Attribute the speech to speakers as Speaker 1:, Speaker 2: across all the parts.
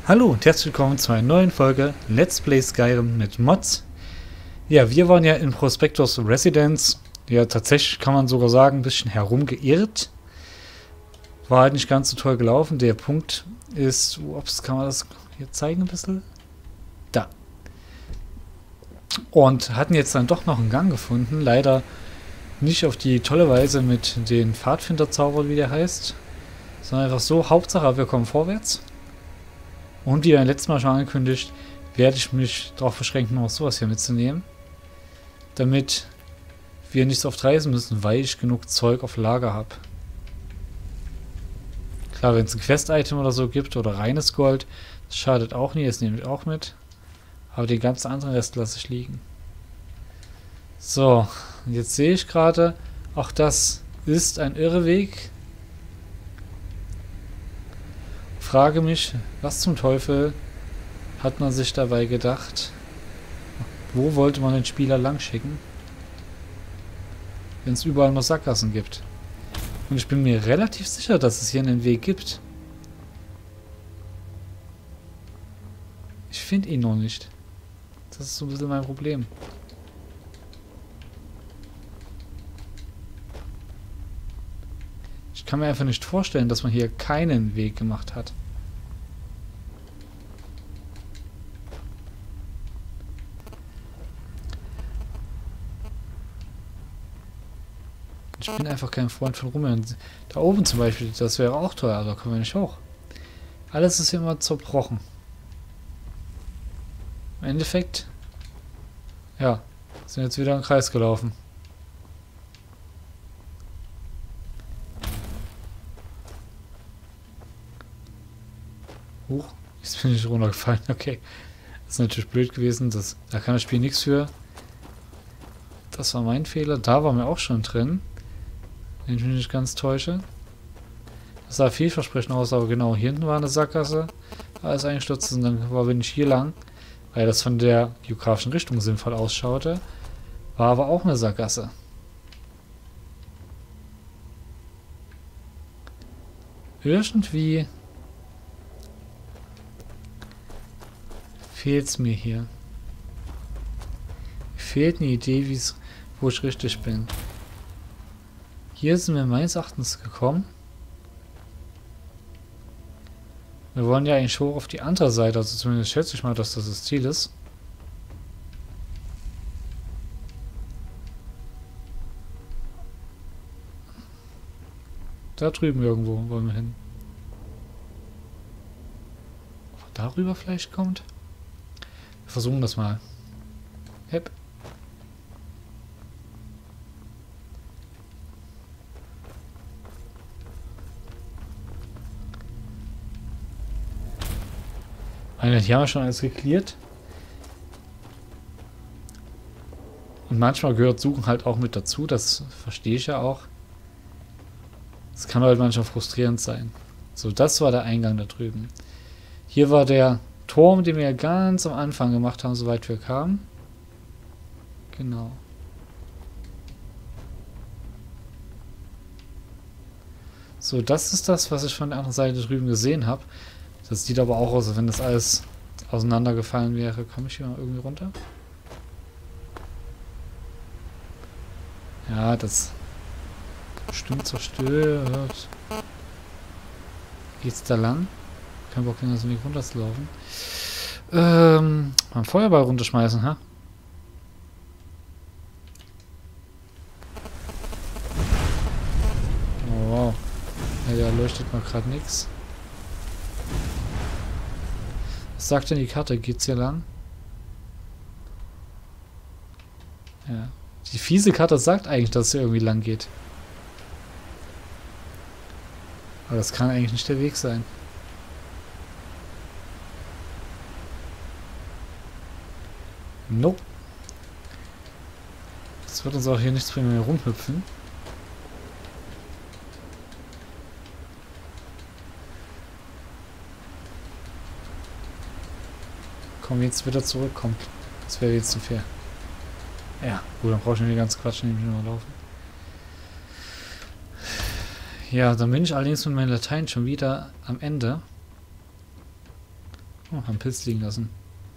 Speaker 1: Hallo und herzlich willkommen zu einer neuen Folge Let's Play Skyrim mit Mods. Ja, wir waren ja in Prospectus Residence. Ja, tatsächlich kann man sogar sagen, ein bisschen herumgeirrt. War halt nicht ganz so toll gelaufen. Der Punkt ist, ups, kann man das hier zeigen ein bisschen? Da. Und hatten jetzt dann doch noch einen Gang gefunden. Leider nicht auf die tolle Weise mit den Pfadfinderzaubern, wie der heißt. Sondern einfach so, Hauptsache wir kommen vorwärts. Und wie beim letzten Mal schon angekündigt, werde ich mich darauf beschränken, noch sowas hier mitzunehmen. Damit wir nicht so oft reisen müssen, weil ich genug Zeug auf Lager habe. Klar, wenn es ein Quest-Item oder so gibt oder reines Gold, das schadet auch nie, das nehme ich auch mit. Aber den ganzen anderen Rest lasse ich liegen. So, und jetzt sehe ich gerade, auch das ist ein Irrweg. Frage mich, was zum Teufel hat man sich dabei gedacht? Wo wollte man den Spieler lang schicken? Wenn es überall noch Sackgassen gibt. Und ich bin mir relativ sicher, dass es hier einen Weg gibt. Ich finde ihn noch nicht. Das ist so ein bisschen mein Problem. Ich kann mir einfach nicht vorstellen, dass man hier keinen Weg gemacht hat. Ich bin einfach kein Freund von Rummeln. Da oben zum Beispiel, das wäre auch teuer, da kommen wir nicht hoch. Alles ist hier immer zerbrochen. Im Endeffekt, ja, sind jetzt wieder im Kreis gelaufen. Huch, jetzt bin ich runtergefallen. Okay, das ist natürlich blöd gewesen. Da kann das Spiel nichts für. Das war mein Fehler. Da waren wir auch schon drin. Wenn ich mich nicht ganz täusche. Das sah vielversprechend aus, aber genau, hier hinten war eine Sackgasse. Alles eingestürzt und dann war wir nicht hier lang, weil das von der geografischen Richtung sinnvoll ausschaute. War aber auch eine Sackgasse. Irgendwie fehlt es mir hier. Fehlt eine Idee, wo ich richtig bin. Hier sind wir meines Erachtens gekommen. Wir wollen ja eigentlich hoch auf die andere Seite, also zumindest schätze ich mal, dass das das Ziel ist. Da drüben irgendwo wollen wir hin. Ob er darüber vielleicht kommt? Wir versuchen das mal. Hep. Hier haben wir schon alles geklärt. Und manchmal gehört Suchen halt auch mit dazu, das verstehe ich ja auch. Das kann halt manchmal frustrierend sein. So, das war der Eingang da drüben. Hier war der Turm, den wir ja ganz am Anfang gemacht haben, soweit wir kamen. Genau. So, das ist das, was ich von der anderen Seite drüben gesehen habe. Das sieht aber auch aus, als wenn das alles auseinandergefallen wäre. Komme ich hier mal irgendwie runter? Ja, das bestimmt zerstört. Geht's da lang? Kein Bock, den Weg runterzulaufen. Mal einen Feuerball runterschmeißen, ha? Oh, wow. Ja, da leuchtet mal gerade nichts. Was sagt denn die Karte? Geht's hier lang? Ja. Die fiese Karte sagt eigentlich, dass es hier irgendwie lang geht. Aber das kann eigentlich nicht der Weg sein. Nope. Das wird uns auch hier nichts bringen, wenn wir rumhüpfen. Kommen wir jetzt wieder zurückkommt. Das wäre jetzt zu fair. Ja, gut, dann brauche ich nicht den ganzen Quatsch nämlich nur laufen. Ja, dann bin ich allerdings mit meinem Latein schon wieder am Ende. Oh, haben Pilz liegen lassen.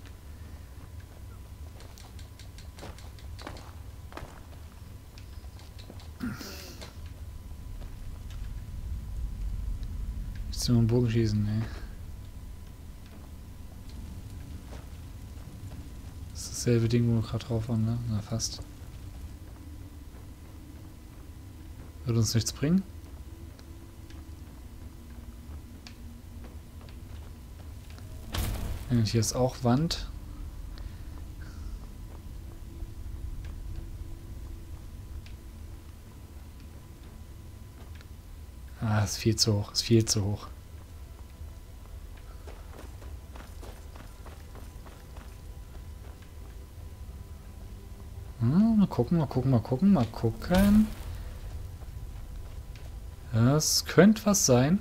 Speaker 1: Jetzt nur einen Bogen schießen, ey. Das ist dasselbe Ding, wo wir gerade drauf waren, ne? Na, fast. Wird uns nichts bringen. Und hier ist auch Wand. Ah, ist viel zu hoch, ist viel zu hoch. Mal gucken, mal gucken, mal gucken, mal gucken. Das könnte was sein.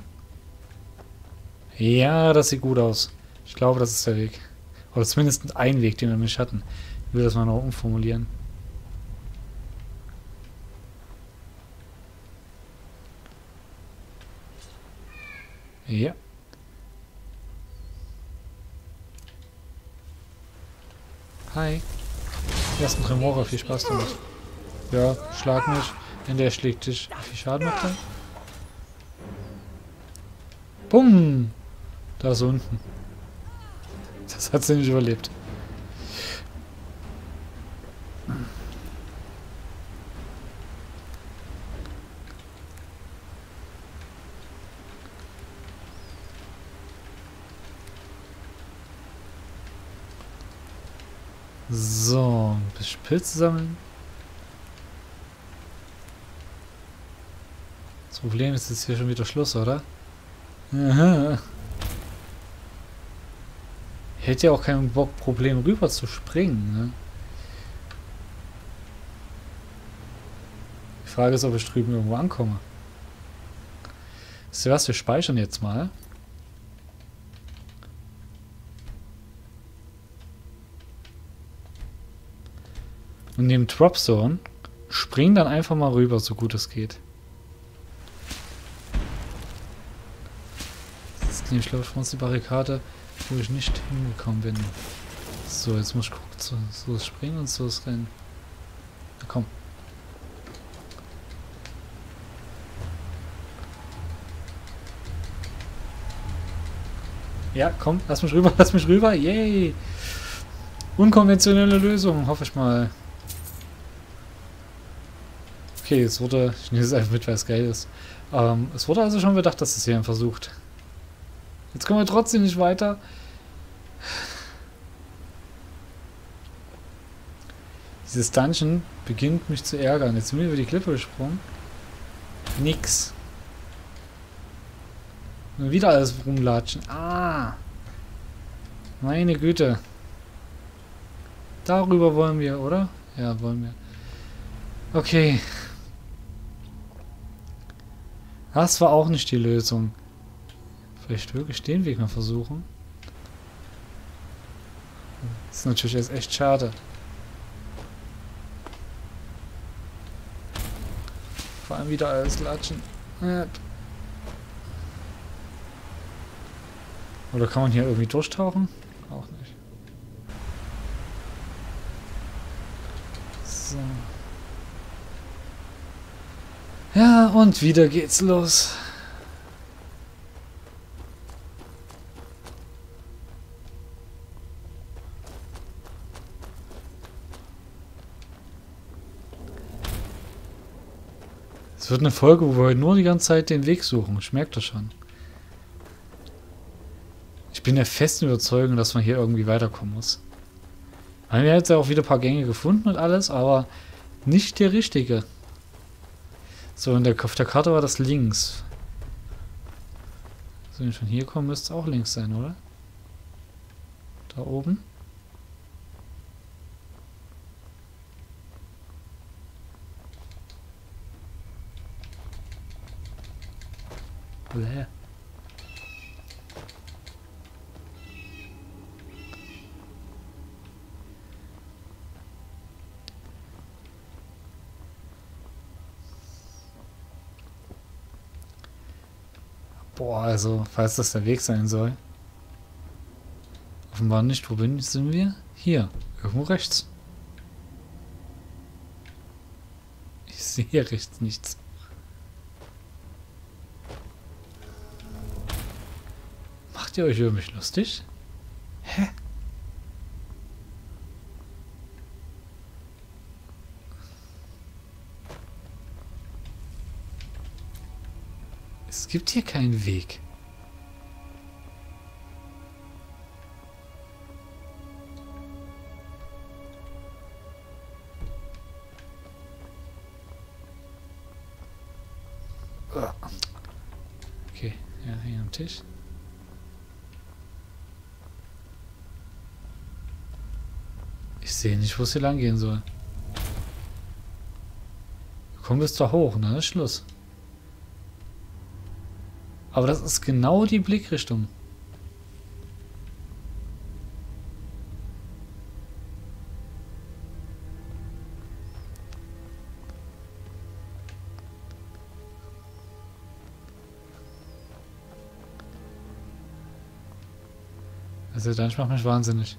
Speaker 1: Ja, das sieht gut aus. Ich glaube, das ist der Weg. Oder zumindest ein Weg, den wir nicht hatten. Ich will das mal noch umformulieren. Ja. Hi. Ersten Tremora, viel Spaß damit. Ja, schlag mich. Wenn der schlägt dich. Wie viel Schaden macht er? Bumm! Da ist unten. Das hat sie nicht überlebt. So, ein bisschen Pilze sammeln. Das Problem ist jetzt hier schon wieder Schluss, oder? Aha. Ich hätte ja auch kein Problem rüber zu springen, ne? Die Frage ist, ob ich drüben irgendwo ankomme. Wisst ihr was, wir speichern jetzt mal. Und nehmen Drop Zone, springen dann einfach mal rüber, so gut es geht. Das ist nämlich, glaube ich, für uns die Barrikade, wo ich nicht hingekommen bin. So, jetzt muss ich gucken, so ist Springen und so ist Rennen. Na komm. Ja, komm, lass mich rüber, yay! Unkonventionelle Lösung, hoffe ich mal. Okay, es wurde, ich nehme es einfach mit, weil es geil ist. Es wurde also schon bedacht, dass es jemand versucht. Jetzt kommen wir trotzdem nicht weiter. Dieses Dungeon beginnt mich zu ärgern. Jetzt sind wir über die Klippe gesprungen. Nix. Und wieder alles rumlatschen. Ah! Meine Güte. Darüber wollen wir, oder? Ja, wollen wir. Okay. Das war auch nicht die Lösung. Vielleicht wirklich den Weg mal versuchen. Das ist natürlich jetzt echt schade. Vor allem wieder alles latschen. Oder kann man hier irgendwie durchtauchen? Auch nicht. So. Ja, und wieder geht's los. Es wird eine Folge, wo wir heute nur die ganze Zeit den Weg suchen. Ich merke das schon. Ich bin der festen Überzeugung, dass man hier irgendwie weiterkommen muss. Wir haben ja jetzt auch wieder ein paar Gänge gefunden und alles, aber nicht der richtige. So, auf der Karte war das links. So, wenn ich von hier komme, müsste es auch links sein, oder? Da oben. Bläh. Boah, also, falls das der Weg sein soll. offenbar nicht. Sind wir? Hier. Irgendwo rechts. Ich sehe rechts nichts. Macht ihr euch über mich lustig? Hä? Es gibt hier keinen Weg. Okay, ja, hier am Tisch. Ich sehe nicht, wo es hier lang gehen soll. Wir kommen bis da hoch und dann ist Schluss. Aber das ist genau die Blickrichtung. Also dann macht mich wahnsinnig.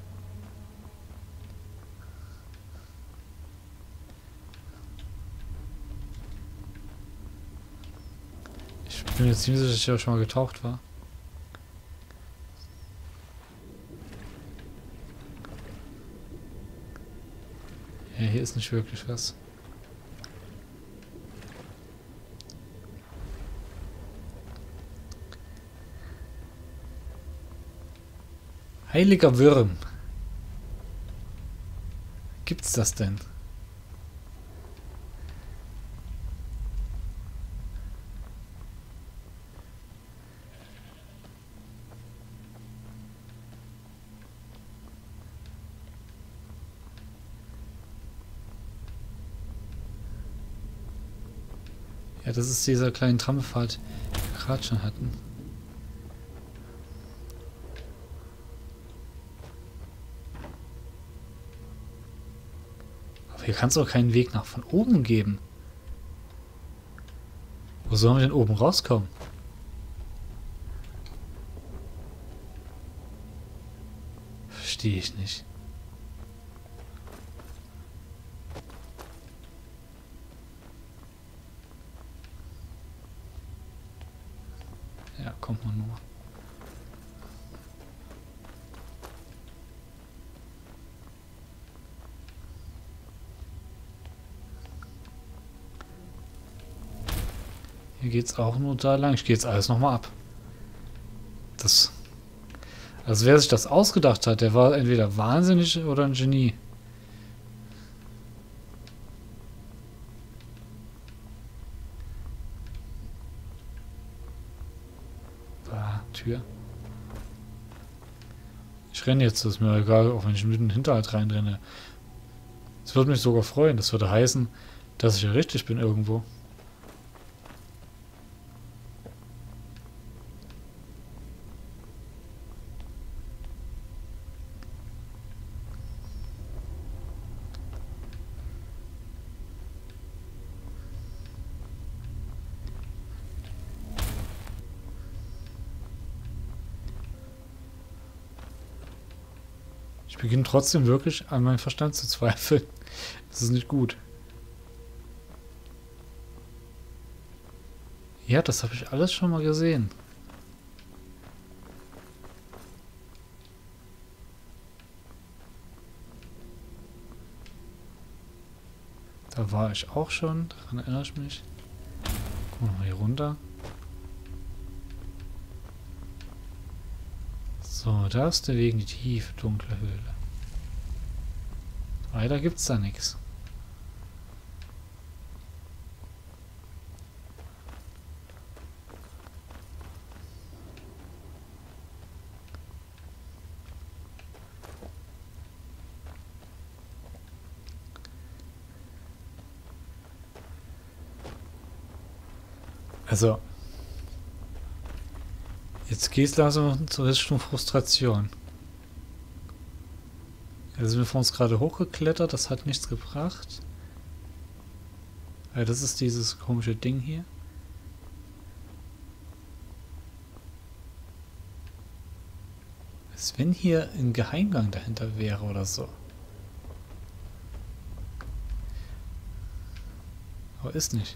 Speaker 1: Ich bin mir ziemlich sicher, dass ich auch schon mal getaucht war. Ja, hier ist nicht wirklich was. Heiliger Würm. Gibt's das denn? Ja, das ist dieser kleine Trampelpfad, den wir gerade schon hatten. Aber hier kann es auch keinen Weg nach von oben geben. Wo sollen wir denn oben rauskommen? Verstehe ich nicht. Ja, kommt man nur. Hier geht's auch nur da lang. Ich gehe jetzt alles nochmal ab. Das. Also wer sich das ausgedacht hat, der war entweder wahnsinnig oder ein Genie. Tür. Ich renne jetzt, das ist mir egal, auch wenn ich mitten in den Hinterhalt reinrenne. Das würde mich sogar freuen. Das würde heißen, dass ich ja richtig bin irgendwo. Ich beginne trotzdem wirklich an meinem Verstand zu zweifeln. Das ist nicht gut. Ja, das habe ich alles schon mal gesehen. Da war ich auch schon, daran erinnere ich mich. Gucken wir mal hier runter. So, da ist der Weg in die tiefe, dunkle Höhle. Weiter gibt's da nichts. Also, jetzt geht's langsam zur Richtung Frustration. Jetzt sind wir von uns gerade hochgeklettert, das hat nichts gebracht. Ja, das ist dieses komische Ding hier. Als wenn hier ein Geheimgang dahinter wäre oder so. Aber ist nicht.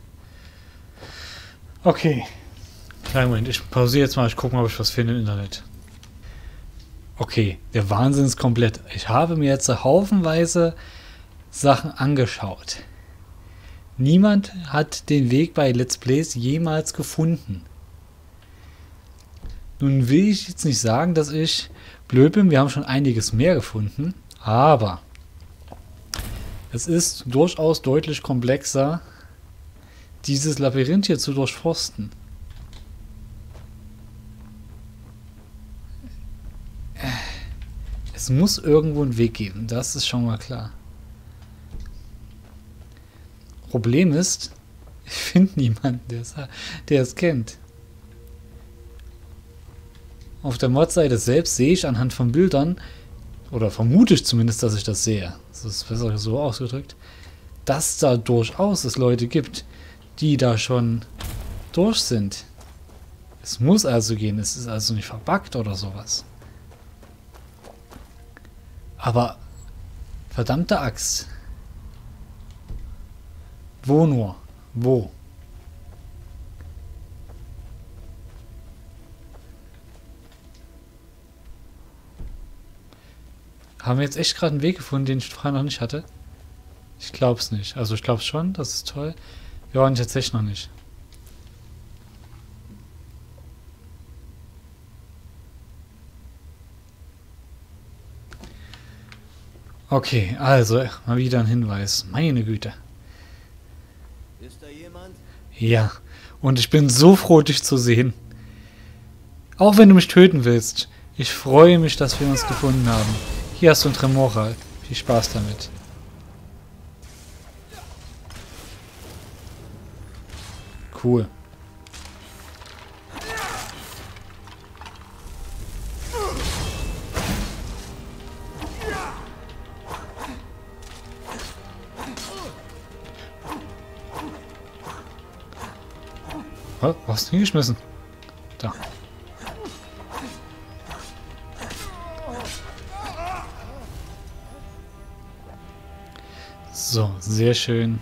Speaker 1: Okay. Kleinen Moment, ich pausiere jetzt mal, ich gucke mal, ob ich was finde im Internet. Okay, der Wahnsinn ist komplett. Ich habe mir jetzt haufenweise Sachen angeschaut. Niemand hat den Weg bei Let's Plays jemals gefunden. Nun will ich jetzt nicht sagen, dass ich blöd bin, wir haben schon einiges mehr gefunden, aber es ist durchaus deutlich komplexer, dieses Labyrinth hier zu durchforsten. Es muss irgendwo einen Weg geben, das ist schon mal klar. Problem ist, ich finde niemanden, der es kennt. Auf der Mod-Seite selbst sehe ich anhand von Bildern, oder vermute ich zumindest, dass ich das sehe, das ist besser so ausgedrückt, dass da durchaus es Leute gibt, die da schon durch sind. Es muss also gehen, es ist also nicht verbuggt oder sowas. Aber, verdammte Axt. Wo nur? Wo? Haben wir jetzt echt gerade einen Weg gefunden, den ich vorher noch nicht hatte? Ich glaube es nicht. Also ich glaube schon, das ist toll. Wir waren tatsächlich noch nicht. Okay, also mal wieder ein Hinweis. Meine Güte.
Speaker 2: Ist da jemand?
Speaker 1: Ja, und ich bin so froh, dich zu sehen. Auch wenn du mich töten willst. Ich freue mich, dass wir uns gefunden haben. Hier hast du ein Tremoral. Viel Spaß damit. Cool. Oh, wo hast du hingeschmissen? Da. So, sehr schön.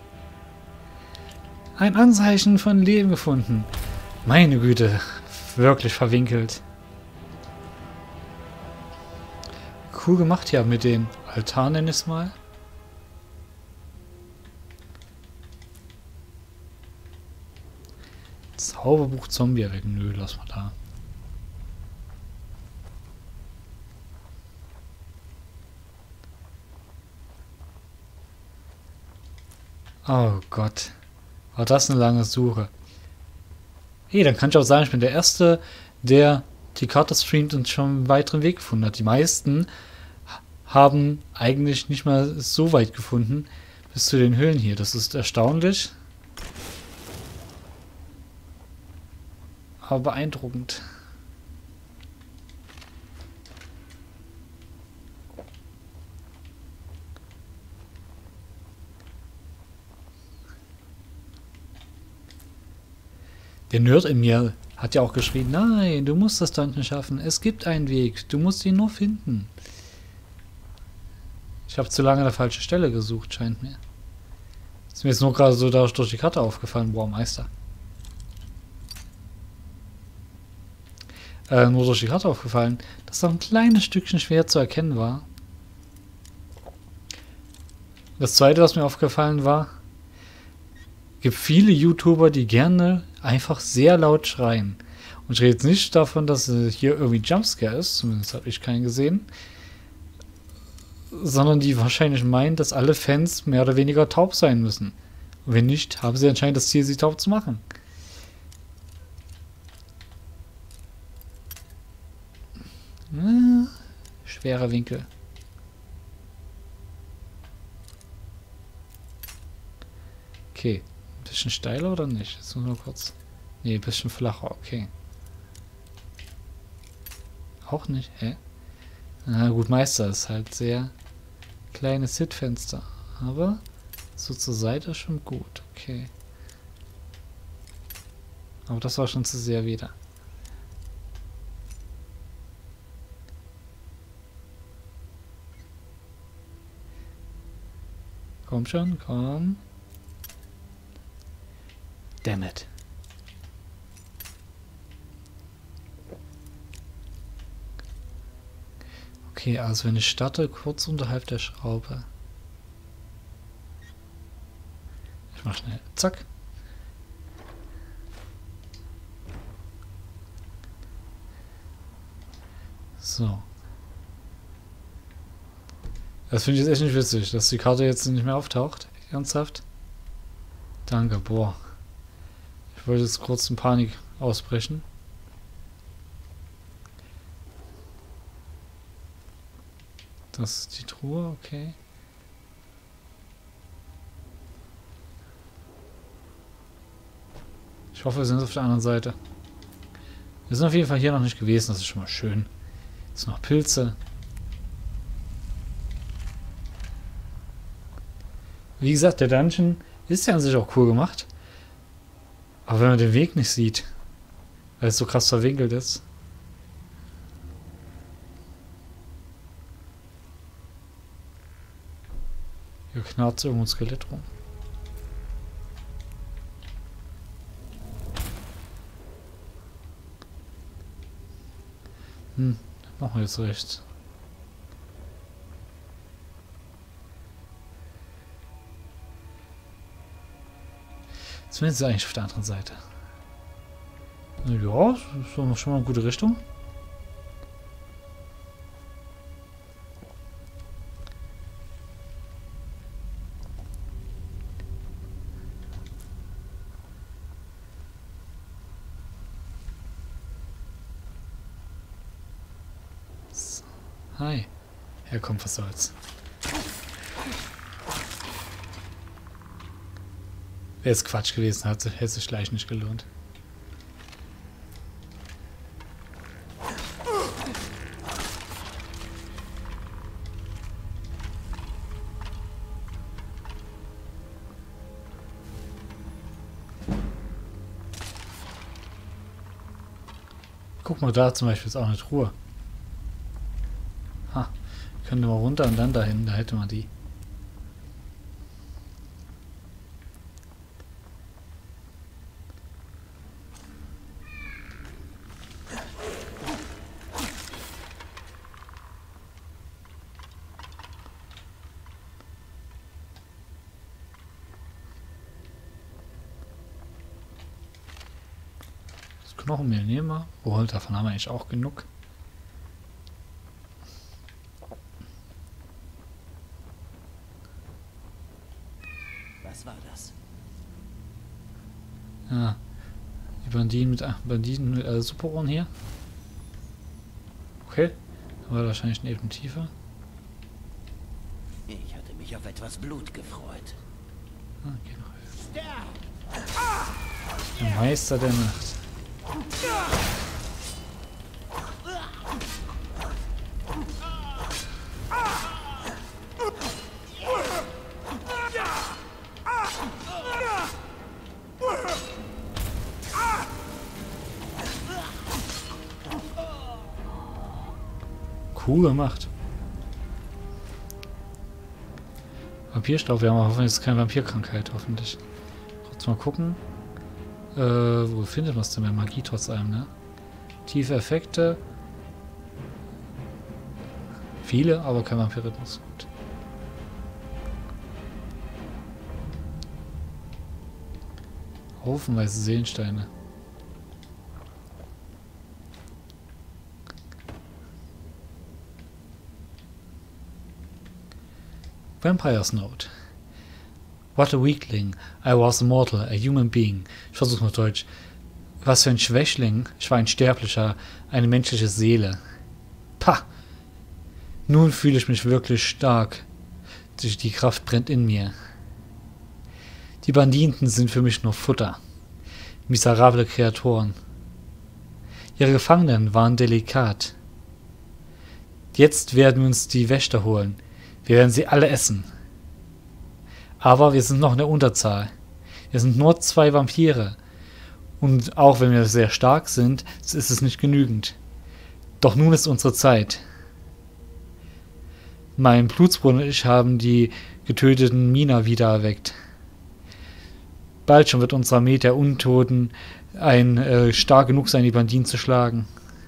Speaker 1: Ein Anzeichen von Leben gefunden. Meine Güte, wirklich verwinkelt. Cool gemacht hier mit dem Altar, nenn ich es mal. Zauberbuch Zombie erwecken. Nö, lass mal da. Oh Gott. War das eine lange Suche. Hey, dann kann ich auch sagen, ich bin der Erste, der die Karte streamt und schon einen weiteren Weg gefunden hat. Die meisten haben eigentlich nicht mal so weit gefunden, bis zu den Höhlen hier. Das ist erstaunlich. Aber beeindruckend. Der Nerd in mir hat ja auch geschrien, nein, du musst das Dungeon schaffen. Es gibt einen Weg. Du musst ihn nur finden. Ich habe zu lange an der falschen Stelle gesucht, scheint mir. Ist mir jetzt nur gerade so durch die Karte aufgefallen. Boah, Meister. Nur durch die Karte aufgefallen, dass da ein kleines Stückchen schwer zu erkennen war. Das zweite, was mir aufgefallen war, gibt viele YouTuber, die gerne einfach sehr laut schreien. Und ich rede jetzt nicht davon, dass hier irgendwie Jumpscare ist, zumindest habe ich keinen gesehen, sondern die wahrscheinlich meinen, dass alle Fans mehr oder weniger taub sein müssen. Und wenn nicht, haben sie anscheinend das Ziel, sie taub zu machen. Schwerer Winkel. Okay. Ein bisschen steiler oder nicht? Jetzt nur kurz. Nee, ein bisschen flacher. Okay. Auch nicht. Hä? Na gut, Meister ist halt sehr kleines Sitzfenster. Aber so zur Seite schon gut. Okay. Aber das war schon zu sehr wieder. Komm schon, komm. Damn it. Okay, also wenn ich starte, kurz unterhalb der Schraube. Ich mach schnell. Zack. So. Das finde ich jetzt echt nicht witzig, dass die Karte jetzt nicht mehr auftaucht. Ernsthaft? Danke, boah. Ich wollte jetzt kurz in Panik ausbrechen. Das ist die Truhe, okay. Ich hoffe, wir sind auf der anderen Seite. Wir sind auf jeden Fall hier noch nicht gewesen, das ist schon mal schön. Jetzt noch Pilze. Wie gesagt, der Dungeon ist ja an sich auch cool gemacht. Aber wenn man den Weg nicht sieht, weil es so krass verwinkelt ist. Hier knarrt irgendwo ein Skelett rum. Machen wir jetzt rechts. Zumindest eigentlich auf der anderen Seite. Ja, das ist schon mal eine gute Richtung. So. Hi. Ja, komm, was soll's. Wäre es Quatsch gewesen, hätte sich gleich nicht gelohnt. Guck mal, da zum Beispiel ist auch eine Truhe. Ha, könnte mal runter und dann dahin, da hätte man die. Knochenmehl nehmen wir. Oh, davon haben wir eigentlich auch genug.
Speaker 2: Was war das?
Speaker 1: Ja, die Banditen mit Superohren hier. Okay, da war wahrscheinlich eine Ebene tiefer.
Speaker 2: Ich hatte mich auf etwas Blut gefreut.
Speaker 1: Ah, okay, noch der Meister der Nacht. Cool gemacht. Vampirstaub, ja, hoffentlich ist es keine Vampirkrankheit, hoffentlich. Kurz mal gucken. Wo findet man es denn bei Magie trotz allem, ne? Tiefe Effekte. Viele, aber kein Vampirismus. Gut. Haufenweise Seelensteine. Vampire's Note. What a weakling. I was a mortal, a human being. Ich versuch's mal Deutsch. Was für ein Schwächling. Ich war ein Sterblicher, eine menschliche Seele. Pah! Nun fühle ich mich wirklich stark. Die Kraft brennt in mir. Die Banditen sind für mich nur Futter. Miserable Kreaturen. Ihre Gefangenen waren delikat. Jetzt werden wir uns die Wächter holen. Wir werden sie alle essen. Aber wir sind noch in der Unterzahl. Wir sind nur 2 Vampire. Und auch wenn wir sehr stark sind, ist es nicht genügend. Doch nun ist unsere Zeit. Mein Blutsbrunnen und ich haben die getöteten Miner wieder erweckt. Bald schon wird unsere Armee der Untoten stark genug sein, die Banditen zu schlagen.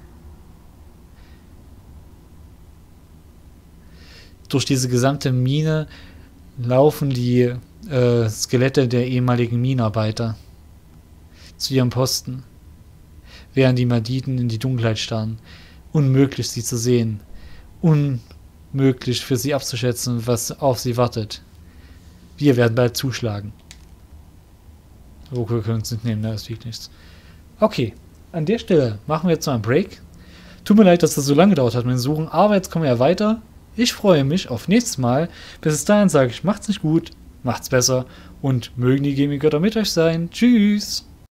Speaker 1: Durch diese gesamte Mine laufen die Skelette der ehemaligen Minenarbeiter zu ihrem Posten, während die Banditen in die Dunkelheit starren. Unmöglich, sie zu sehen. Unmöglich für sie abzuschätzen, was auf sie wartet. Wir werden bald zuschlagen. Oh, wir können uns nicht nehmen, das wiegt nichts. Okay, an der Stelle machen wir jetzt mal einen Break. Tut mir leid, dass das so lange gedauert hat mit dem Suchen, aber jetzt kommen wir ja weiter. Ich freue mich auf nächstes Mal. Bis dahin sage ich, macht's nicht gut, macht's besser und mögen die Gaming-Götter mit euch sein. Tschüss!